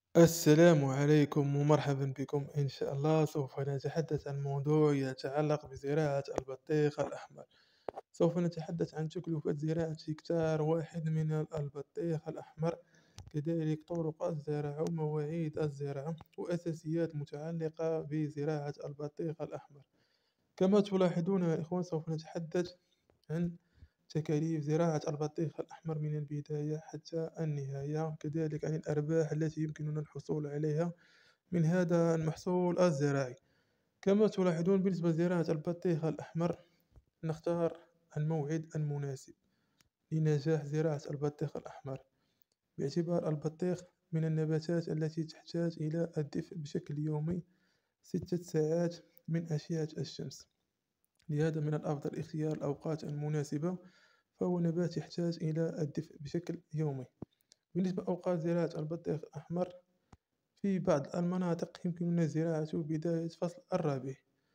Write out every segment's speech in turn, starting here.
السلام عليكم ومرحبا بكم. إن شاء الله سوف نتحدث عن موضوع يتعلق بزراعة البطيخ الأحمر. سوف نتحدث عن تكلفة زراعة هكتار واحد من البطيخ الأحمر، كذلك طرق الزراعة ومواعيد الزراعة وأساسيات متعلقة بزراعة البطيخ الأحمر. كما تلاحظون يا إخوان، سوف نتحدث عن تكاليف زراعة البطيخ الأحمر من البداية حتى النهاية، كذلك عن الأرباح التي يمكننا الحصول عليها من هذا المحصول الزراعي. كما تلاحظون، بالنسبة لزراعة البطيخ الأحمر نختار الموعد المناسب لنجاح زراعة البطيخ الأحمر، باعتبار البطيخ من النباتات التي تحتاج إلى الدفء بشكل يومي 6 ساعات من أشعة الشمس. لهذا من الأفضل اختيار الأوقات المناسبة، فهو نبات يحتاج إلى الدفء بشكل يومي. بالنسبة لأوقات زراعة البطيخ الأحمر، في بعض المناطق يمكننا زراعته بداية فصل الربيع.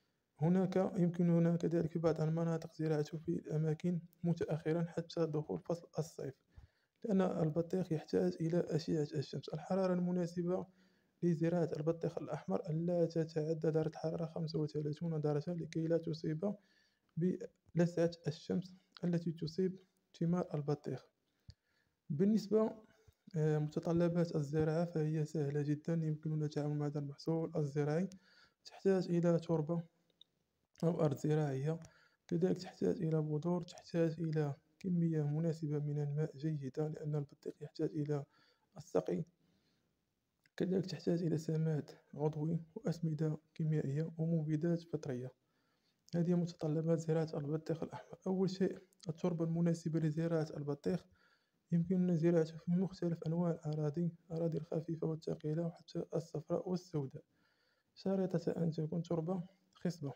يمكننا كذلك في بعض المناطق زراعته في الأماكن متأخرا حتى دخول فصل الصيف، لأن البطيخ يحتاج إلى أشعة الشمس. الحرارة المناسبة لزراعة البطيخ الأحمر ألا تتعدى درجة الحرارة 35 درجة، لكي لا تصيب بلسعة الشمس التي تصيب ثمار البطيخ. بالنسبة متطلبات الزراعة، فهي سهلة جدا. يمكننا التعامل مع هذا المحصول الزراعي. تحتاج إلى تربة أو أرض زراعية، كذلك تحتاج إلى بذور، تحتاج إلى كمية مناسبة من الماء جيدة، لأن البطيخ يحتاج إلى السقي، كذلك تحتاج إلى سماد عضوي وأسمدة كيميائية ومبيدات فطرية. هذه متطلبات زراعة البطيخ الأحمر. أول شيء، التربة المناسبة لزراعة البطيخ. يمكننا زراعته في مختلف أنواع الأراضي الخفيفة والثقيلة وحتى الصفراء والسوداء، شريطة أن تكون تربة خصبة.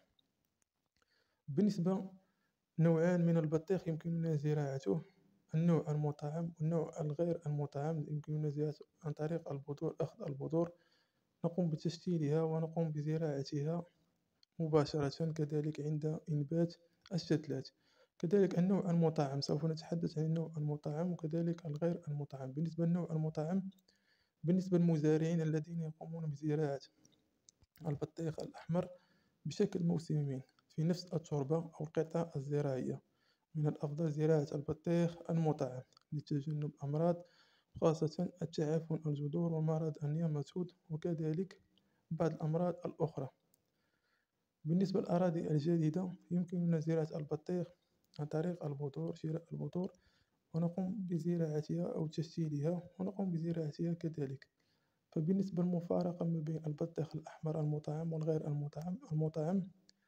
بالنسبة نوعان من البطيخ يمكننا زراعته: النوع المطعم والنوع الغير المطعم. يمكننا زراعته عن طريق البذور، أخذ البذور، نقوم بتشتيلها ونقوم بزراعتها مباشرة، كذلك عند إنبات الشتلات. كذلك النوع المطعم، سوف نتحدث عن النوع المطعم وكذلك الغير المطعم. بالنسبة للنوع المطعم، بالنسبة للمزارعين الذين يقومون بزراعة البطيخ الأحمر بشكل موسمي في نفس التربة أو القطعة الزراعية، من الأفضل زراعة البطيخ المطعم لتجنب أمراض، خاصة التعفن الجذور ومرض النيماتود وكذلك بعض الأمراض الأخرى. بالنسبة للأراضي الجديدة، يمكننا زراعة البطيخ عن طريق البذور، شراء البذور ونقوم بزراعتها أو تشتيلها ونقوم بزراعتها كذلك. فبالنسبة للمفارقة ما بين البطيخ الأحمر المطعم والغير المطعم، المطعم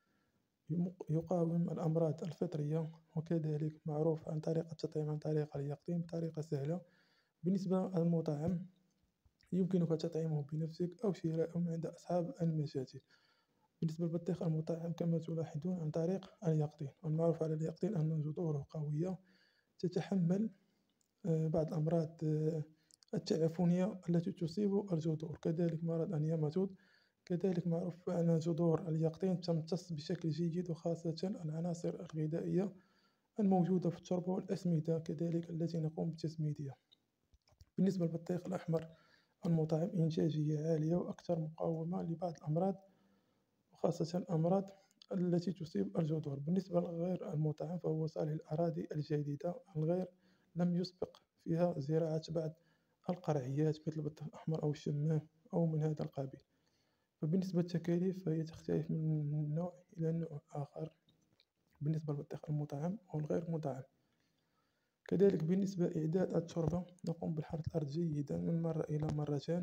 يقاوم الأمراض الفطرية، وكذلك معروف عن طريق التطعيم عن طريق اليقطين بطريقة سهلة. بالنسبة للمطعم، يمكنك تطعيمه بنفسك أو شراءه من عند أصحاب المشاتل. بالنسبة للبطيخ المطعم، كما تلاحظون، عن طريق اليقطين. المعروف على اليقطين أن جذوره قوية تتحمل بعض الأمراض التعفنية التي تصيب الجذور، كذلك مرض النيماتود. كذلك معروف أن جذور اليقطين تمتص بشكل جيد، وخاصة العناصر الغذائية الموجودة في التربة والأسمدة كذلك التي نقوم بتسميدها. بالنسبة للبطيخ الأحمر المطعم، إنتاجية عالية وأكثر مقاومة لبعض الأمراض، وخاصة الأمراض التي تصيب الجذور. بالنسبة للغير المطعم، فهو صالح للأراضي الجديدة الغير لم يسبق فيها زراعة بعض القرعيات مثل البطيخ الأحمر أو الشمام أو من هذا القبيل. فبالنسبة للتكاليف، فهي تختلف من نوع إلى نوع آخر بالنسبة للبطيخ المطعم أو الغير مطعم. كذلك بالنسبة لإعداد التربة، نقوم بحرث الأرض جيدا من مرة إلى مرتين،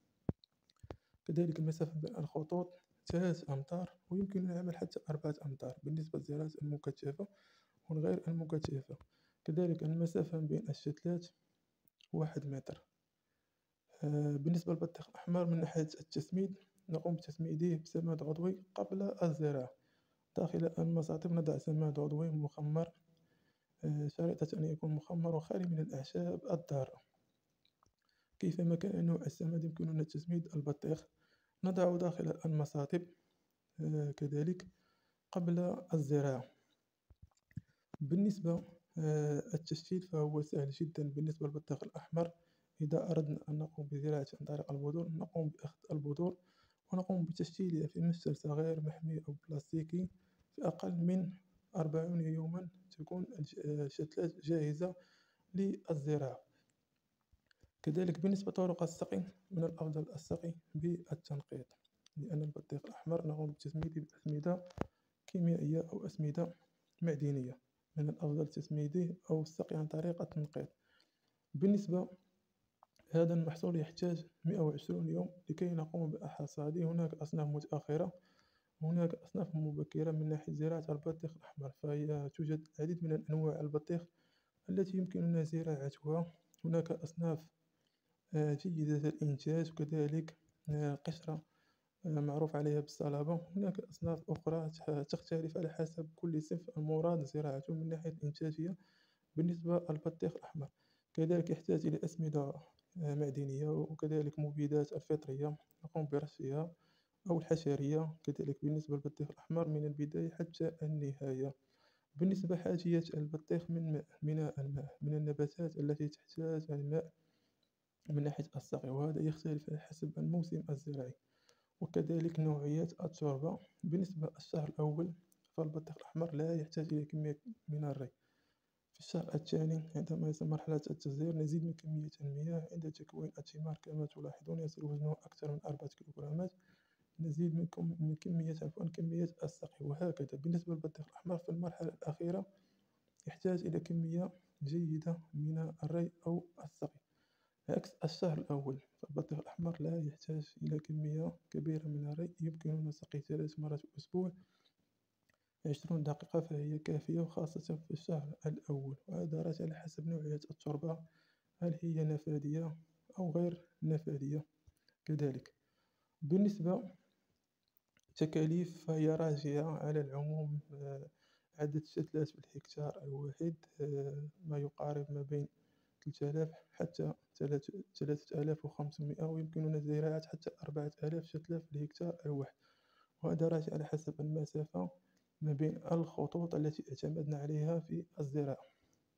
كذلك المسافة بين الخطوط 3 أمتار، ويمكن العمل حتى 4 أمتار بالنسبة للزراعة المكثفة والغير المكثفة. كذلك المسافة بين الشتلات 1 متر. بالنسبة للبطيخ الأحمر من ناحية التسميد، نقوم بتسميده بسماد عضوي قبل الزراعة. داخل المصاطب نضع سماد عضوي مخمر، شريطة أن يكون مخمر وخالي من الأعشاب الضارة. كيفما كان نوع السماد، يمكننا تسميد البطيخ. نضعه داخل المصاطب كذلك قبل الزراعة. بالنسبة التشتيت، فهو سهل جدا بالنسبة للبطيخ الأحمر. إذا أردنا أن نقوم بزراعة عن طريق البذور، نقوم بأخذ البذور ونقوم بتشتيلها في مشتل صغير محمي أو بلاستيكي. في أقل من 40 يوما تكون الشتلات جاهزة للزراعة. كذلك بالنسبة لطرق السقي، من الأفضل السقي بالتنقيط، لأن البطيخ الأحمر نقوم بتسميده بأسمدة كيميائية أو أسمدة معدنية. من الأفضل تسميده أو السقي عن طريق التنقيط. بالنسبة هذا المحصول يحتاج 120 يوم لكي نقوم بحصاده. هناك أصناف متأخرة، هناك أصناف مبكرة. من ناحية زراعة البطيخ الأحمر فهي توجد العديد من أنواع البطيخ التي يمكننا زراعتها. هناك أصناف جيدة الإنتاج، وكذلك قشرة معروف عليها بالصلابة. هناك أصناف أخرى تختلف على حسب كل صنف المراد زراعته من ناحية الإنتاجية. بالنسبة للبطيخ الأحمر كذلك يحتاج إلى أسمدة معدنية، وكذلك مبيدات الفطرية نقوم برشها أو الحشرية كذلك بالنسبة للبطيخ الأحمر من البداية حتى النهاية. بالنسبة حاجية البطيخ من ماء، الماء من النباتات التي تحتاج الماء من ناحية السقي، وهذا يختلف على حسب الموسم الزراعي وكذلك نوعية التربة. بالنسبة للشهر الأول فالبطيخ الأحمر لا يحتاج إلى كمية من الري. في الشهر الثاني عندما يصل مرحلة التزهير نزيد من كمية المياه. عند تكوين الثمار كما تلاحظون يصل وزنه أكثر من 4 كيلوغرامات، نزيد من كمية السقي. وهكذا بالنسبة للبطيخ الأحمر في المرحلة الأخيرة يحتاج إلى كمية جيدة من الري أو السقي، عكس الشهر الأول. فالبطيخ الأحمر لا يحتاج إلى كمية كبيرة من الري، يمكننا سقي 3 مرات في الأسبوع 20 دقيقة فهي كافية، وخاصة في الشهر الأول. وهذا راجع على حسب نوعية التربة، هل هي نفاذية أو غير نفاذية. كذلك بالنسبة تكاليف فهي راجعة على العموم. عدد الشتلات في الهكتار الواحد ما يقارب ما بين 3000 حتى 3500، ويمكننا زراعة حتى 4000 شتلة في الهكتار الواحد. وهذا راجع على حسب المسافة ما بين الخطوط التي اعتمدنا عليها في الزراعة.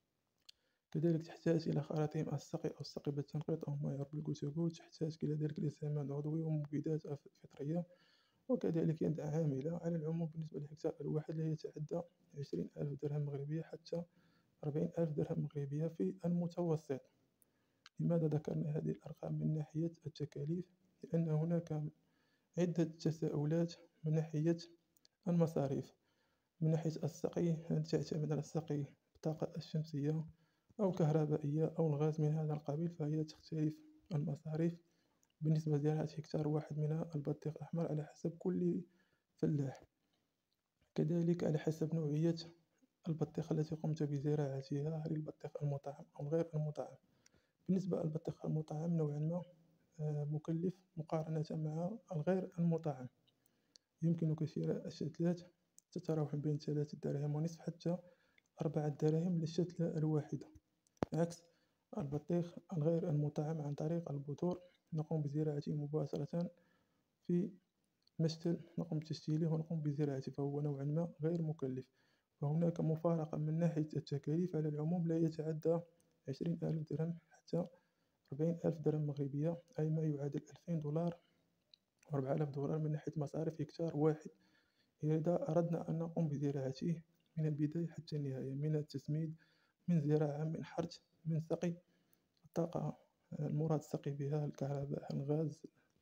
كذلك تحتاج إلى خراطيم السقي أو السقي بالتنقيط أو ما يعرف بالكتكوت. تحتاج إلى ذلك إلى سماد عضوي ومبيدات فطرية، وكذلك يد عاملة. على العموم بالنسبة للهكتار الواحد لا يتعدى 20,000 درهم مغربية حتى 40,000 درهم مغربية في المتوسط. لماذا ذكرنا هذه الأرقام من ناحية التكاليف؟ لأن هناك عدة تساؤلات من ناحية المصاريف. من ناحية السقي تعتمد على السقي بالطاقة الشمسية أو كهربائية أو الغاز من هذا القبيل، فهي تختلف المصاريف بالنسبة لزراعة هكتار واحد من البطيخ الأحمر على حسب كل فلاح. كذلك على حسب نوعية البطيخ التي قمت بزراعتها، هل البطيخ المطعم أو غير المطعم. بالنسبة للبطيخ المطعم نوعا ما مكلف مقارنة مع الغير المطعم. يمكنك شراء الشتلات تتراوح بين 3 دراهم ونصف حتى 4 دراهم للشتلة الواحدة، عكس البطيخ الغير المطعم عن طريق البذور نقوم بزراعته مباشرة في مشتل، نقوم بتشتيله ونقوم بزراعته، فهو نوعا ما غير مكلف. فهناك مفارقة من ناحية التكاليف. على العموم لا يتعدى 20,000 درهم حتى 40,000 درهم مغربية، أي ما يعادل 2000 دولار و4000 دولار من ناحية مصاريف هكتار واحد، إذا أردنا أن نقوم بزراعته من البداية حتى النهاية، من التسميد، من زراعة، من حرث، من سقي، الطاقة المراد السقي بها، الكهرباء، الغاز،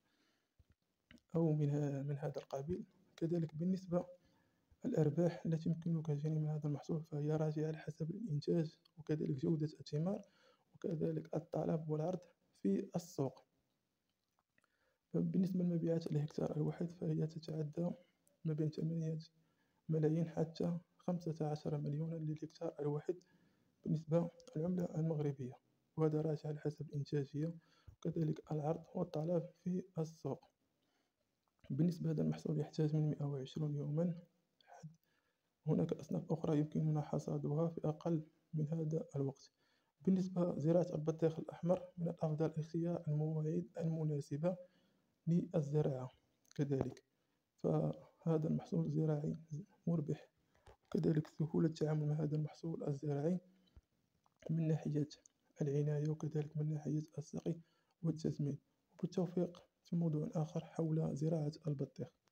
أو من هذا القبيل. كذلك بالنسبة الأرباح التي يمكنك جني من هذا المحصول فهي راجعة على حسب الإنتاج وكذلك جودة الثمار وكذلك الطلب والعرض في السوق. بالنسبة لمبيعات الهكتار الواحد فهي تتعدى ما بين 8 ملايين حتى 15 مليون للهكتار الواحد بالنسبة للعملة المغربية، وهذا راجع على حسب الإنتاجية وكذلك العرض والطلب في السوق. بالنسبة لهذا المحصول يحتاج من 120 يوما. هناك أصناف أخرى يمكننا حصادها في أقل من هذا الوقت. بالنسبة لزراعة البطيخ الأحمر من الأفضل اختيار المواعيد المناسبة للزراعة. كذلك فهذا المحصول الزراعي مربح، وكذلك سهولة التعامل مع هذا المحصول الزراعي من ناحية العناية وكذلك من ناحية السقي والتسمين. وبالتوفيق في موضوع آخر حول زراعة البطيخ.